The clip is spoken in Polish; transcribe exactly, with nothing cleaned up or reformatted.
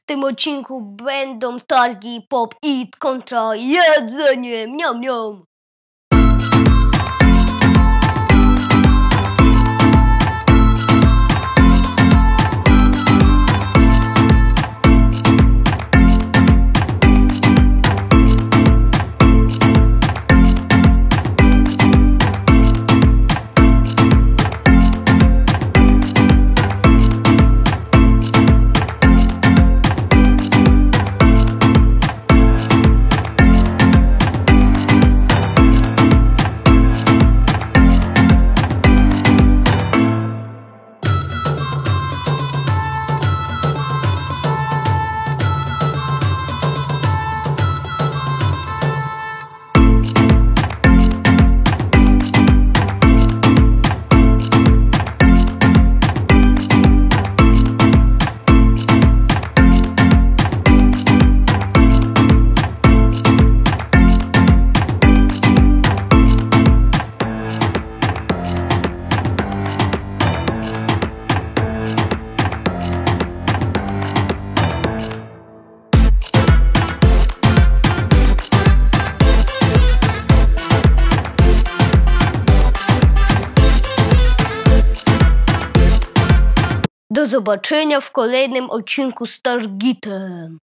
tym odcinku będą targi Pop Eat kontra jedzenie. Miam, miam. Do zobaczenia w kolejnym odcinku z Targitem.